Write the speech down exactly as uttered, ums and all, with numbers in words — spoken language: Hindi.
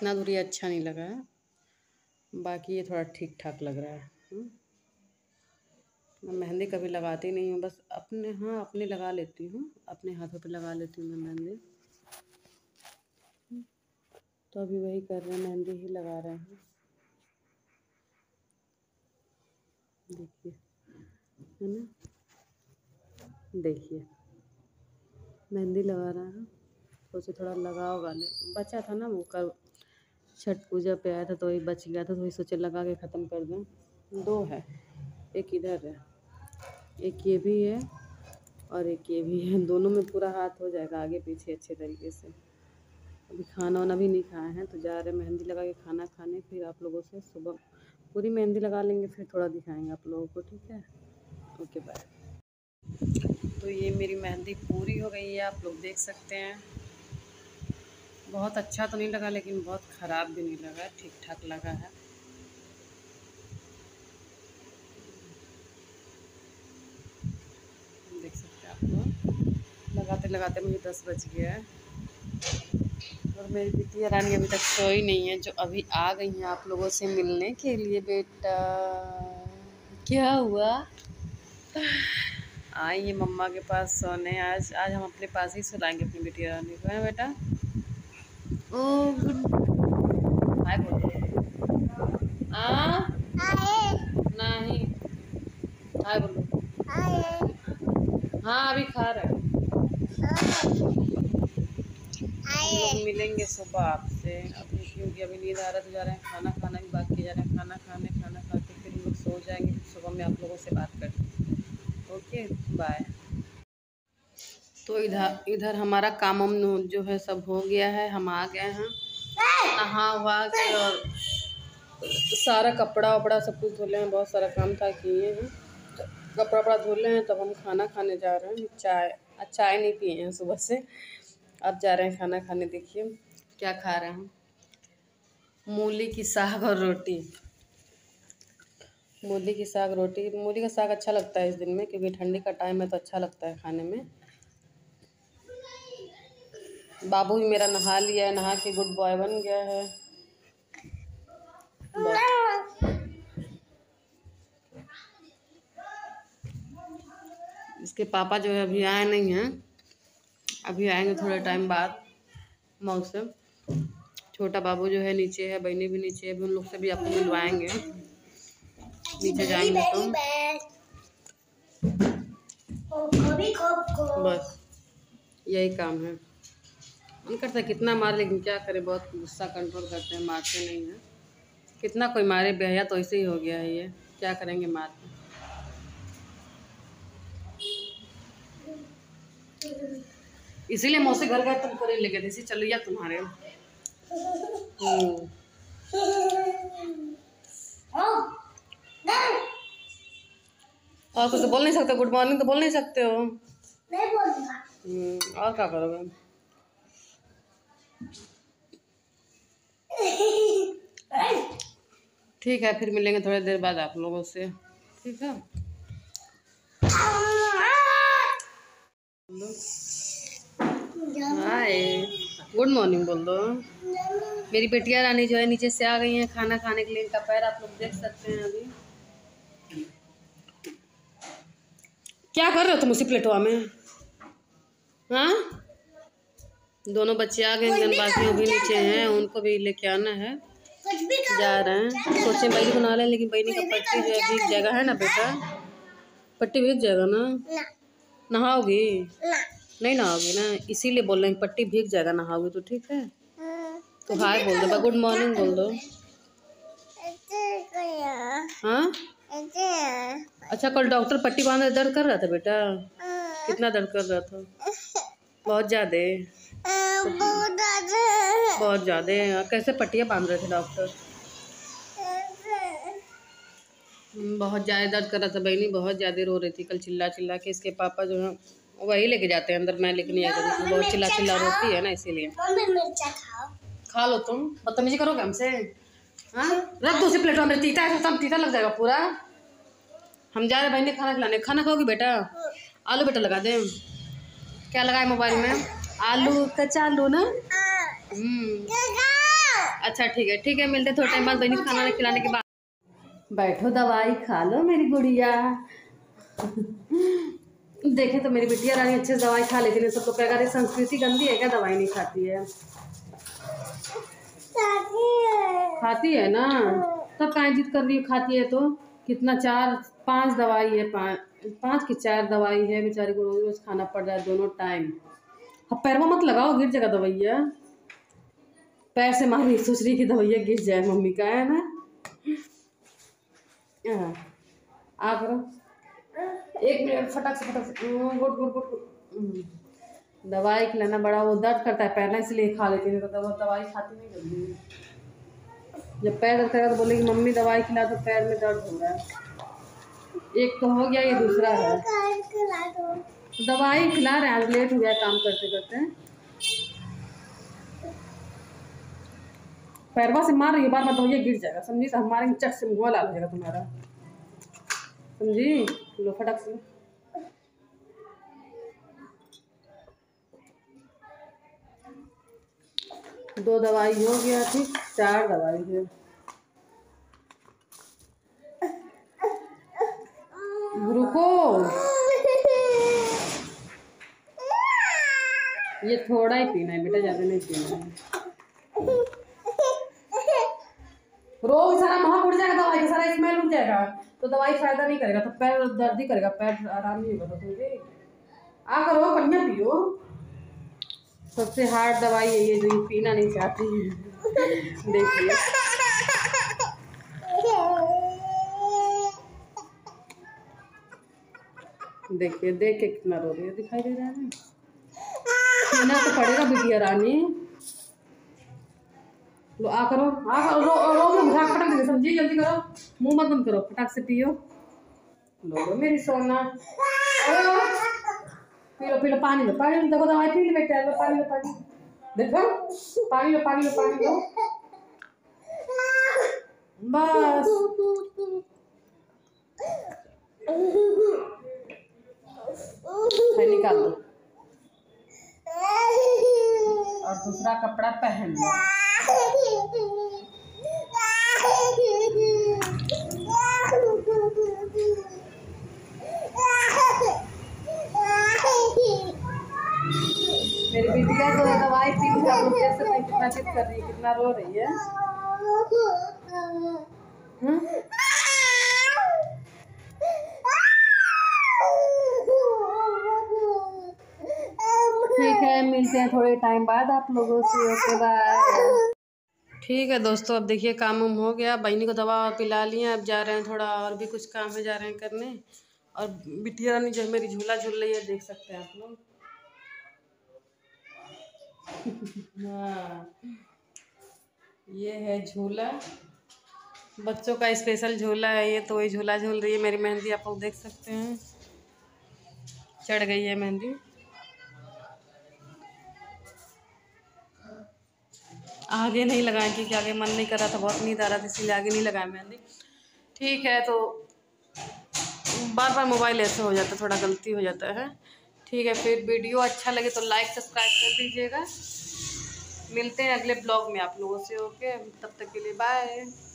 इतना दूरी अच्छा नहीं लगा है, बाकी ये थोड़ा ठीक ठाक लग रहा है। हुँ? मैं मेहंदी कभी लगाती नहीं हूँ, बस अपने हाँ अपने लगा लेती हूँ, अपने हाथों पे लगा लेती हूँ मैं मेहंदी। तो अभी वही कर रहे हैं, मेहंदी ही लगा रहे हैं। देखिए, है ना, देखिए मेहंदी लगा रहा है। सोचे थोड़ा लगाओ वाले, बचा था ना वो कल छठ पूजा पे आया था तो वही बच गया था, तो वही सोचे लगा के ख़त्म कर दें। दो है, एक इधर है, एक ये भी है और एक ये भी है, दोनों में पूरा हाथ हो जाएगा आगे पीछे अच्छे तरीके से। अभी खाना वाना भी नहीं खाए हैं तो जा रहे मेहंदी लगा के खाना खाने, फिर आप लोगों से सुबह पूरी मेहंदी लगा लेंगे, फिर थोड़ा दिखाएंगे आप लोगों को, ठीक है। Okay bye. तो ये मेरी मेहंदी पूरी हो गई है, आप लोग देख सकते हैं। बहुत अच्छा तो नहीं लगा लेकिन बहुत ख़राब भी नहीं लगा, ठीक ठाक लगा है। देख सकते हैं आप लोग, लगाते लगाते मुझे दस बज गया है और मेरी बिटिया रानी अभी तक सोई नहीं है, जो अभी आ गई हैं आप लोगों से मिलने के लिए। बेटा क्या हुआ? आई ये मम्मा के पास सोने। आज आज हम अपने पास ही सुलाएंगे अपनी बिटिया रानी को, है बेटा? ओ गुड, हाय बोलो। आ नहीं, हाय बोलो। हाँ अभी खा रहे हैं। हम लोग मिलेंगे सुबह आपसे अभी, क्योंकि अभी नींद आ रहा है तो जा रहे हैं खाना खाना भी बाकी, जा रहे हैं खाना खाने, खाना खा के फिर हम लोग सो जाएंगे, फिर सुबह में आप लोगों से बात करते। Okay bye. तो इधर इधर हमारा काम हम जो है सब हो गया है, हम आ गए हैं नहा वहा के और सारा कपड़ा वपड़ा सब कुछ धुले हैं, बहुत सारा काम था किए हैं, कपड़ा वपड़ा धुले हैं। तब हम खाना खाने जा रहे हैं। चाय चाय नहीं पिए हैं सुबह से, अब जा रहे हैं खाना खाने। देखिए क्या खा रहे हैं, मूली की साग और रोटी। मूली की साग रोटी, मूली का साग अच्छा लगता है इस दिन में, क्योंकि ठंडी का टाइम है तो अच्छा लगता है खाने में। बाबू भी मेरा नहा लिया है, नहा के गुड बॉय बन गया है। इसके पापा जो है अभी आए नहीं हैं, अभी आएंगे थोड़े टाइम बाद मौसम। छोटा बाबू जो है नीचे है, बहनी भी नीचे है, अभी उन लोग से भी आपको मिलवाएंगे नीचे जाएंगे तो। बस यही काम है। मन करता है कितना मार, लेकिन क्या करें, बहुत गुस्सा कंट्रोल करते हैं, मारते नहीं हैं। कितना कोई मारे, बेहया तो ऐसे ही हो गया है, ये क्या करेंगे मार के। इसीलिए मौसी घर गए तुमको नहीं लेके थे, चलो या तुम्हारे और कुछ तो बोल नहीं सकते, गुड मॉर्निंग तो बोल नहीं सकते हो। नहीं बोलूंगा। और क्या करोगे? ठीक है, फिर मिलेंगे थोड़ी देर बाद आप लोगों से, ठीक है। हाय गुड मॉर्निंग बोल दो। मेरी बेटिया रानी जो है नीचे से आ गई हैं खाना खाने के लिए, इनका पैर आप लोग देख सकते हैं। अभी क्या कर रहे हो तुम उसी प्लेटवा में? हाँ दोनों बच्चे आ गए, बाकियों भी नीचे हैं, उनको भी लेके आना है, जा रहे हैं। सोचे बहनी बना लें, लेकिन बहनी का पट्टी जो है भीग जाएगा, है ना बेटा? पट्टी भीग जाएगा ना, नहाओगी? नहीं नहाओगी ना, इसीलिए बोल रहे हैं पट्टी भीग जाएगा नहाओगी तो, ठीक है। तो हाय बोल दो, गुड मॉर्निंग बोल दो। हाँ अच्छा, कल डॉक्टर पट्टी बांधे दर्द कर रहा था बेटा? कितना दर्द कर रहा था? बहुत ज़्यादा बहुत ज़्यादा। कैसे पट्टियाँ बांध रहे थे डॉक्टर? बहुत ज़्यादा दर्द कर रहा था, बहनी बहुत ज़्यादा रो रही थी कल, चिल्ला चिल्ला के। इसके पापा जो है वही लेके जाते हैं अंदर, मैं लेके नहीं आता, तो बहुत चिल्ला चिल्ला रोती है ना, इसीलिए। खा लो तुम, बदतमीजी करोगे हमसे? हाँ रख दो उसी प्लेट में, तीता है सब, तीता लग जाएगा पूरा। हम जा रहे बहनी खाना खिलाने। खाना खाओगी बेटा? आलू बेटा लगा दें? क्या लगाए मोबाइल में? आलू कच्चा आलू ना? अच्छा ठीक है ठीक है, मिलते हैं थोड़ा टाइम बाद बहनी खाना खिलाने के बाद। बैठो दवाई खा लो मेरी गुड़िया। देखे तो मेरी बिटिया रानी अच्छे से दवाई खा लेती है, सब तो कहेगा संस्कृति गंदी है क्या, दवाई नहीं खाती है। खाती है ना, तब काहे जिद कर रही है, खाती है तो कितना, चार पांच दवाई है, पाँच पाँच की चार दवाई है, बेचारी को रोज रोज खाना पड़ रहा है दोनों टाइम। अब पैर में मत लगाओ, गिर जाएगा दवाइया, पैर से मारी सोच रही की दवाइया गिर जाए मम्मी का, है ना। आ करो एक मिनट, फटाक से फटाक से गुड गुड गुड। दवाई खिलाना बड़ा वो दर्द करता है पैर ना, इसलिए खा लेती है, तो दवाई खाती नहीं जल्दी। जब पैर दर्द करेगा तो बोलेगी मम्मी दवाई खिला, तो पैर में दर्द हो रहा है। एक तो हो गया, ये दूसरा है, दवाई खिला रहे हैं, लेट हो गया काम करते करते। पैरवा से मार रही है बार बार, तो ये गिर जाएगा समझी, तो हमारे चट से मुँह लाल हो जाएगा तुम्हारा, समझी। लो फटाक से, दो दवाई हो गया, ठीक चार दवाई है। रुको, ये थोड़ा ही पीना है बेटा, ज्यादा नहीं पीना है। रोज सारा महक उड़ जाएगा, दवाई का सारा स्मेल उड़ जाएगा, तो दवाई फायदा नहीं करेगा, तो पैर दर्द ही करेगा, पैर आराम नहीं होगा। समझे, आ करो बढ़िया पियो, सबसे हार्ड दवाई है ये, जो ये पीना नहीं चाहती। देखिए देखिए देख के कितना रो रही है, दिखाई दे रहा है ना, पीना तो पड़ेगा बिटिया रानी। लो आ करो, आ करो, रो रो रो रो फटाक से, समझिए जल्दी करो, मुंह मत बंद करो, फटाक से पियो। लो लो मेरी सोना, पी लो पी लो पानी लो, पानी लो, देखो दवाई पी लो बेटा, लो पानी लो, पानी देखो, पानी लो पानी लो पानी लो, बस निकाल दो और दूसरा कपड़ा पहन लो। मेरी बिटिया तो दवाई पी ली, कितना जिद कर रही है, कितना रो रही है। ठीक है, मिलते हैं थोड़े टाइम बाद आप लोगों से, ओके बाय। ठीक है दोस्तों, अब देखिए काम वाम हो गया, बहनी को दवा पिला लिए, अब जा रहे हैं थोड़ा और भी कुछ काम है, जा रहे हैं करने। और बिटिया रानी जो मेरी झूला झूल रही है, देख सकते हैं आप लोग। हाँ, ये है झूला, बच्चों का स्पेशल झूला है ये, तो वही झूला झूल रही है मेरी मेहंदी, आप लोग देख सकते हैं, चढ़ गई है मेहंदी। आगे नहीं लगाए क्योंकि आगे मन नहीं कर रहा था, बहुत नींद आ रहा था, इसलिए आगे नहीं लगाया मेहंदी। ठीक है, तो बार बार मोबाइल ऐसे हो जाता है, थोड़ा गलती हो जाता है। ठीक है, फिर वीडियो अच्छा लगे तो लाइक सब्सक्राइब कर दीजिएगा। मिलते हैं अगले ब्लॉग में आप लोगों से, ओके, तब तक के लिए बाय।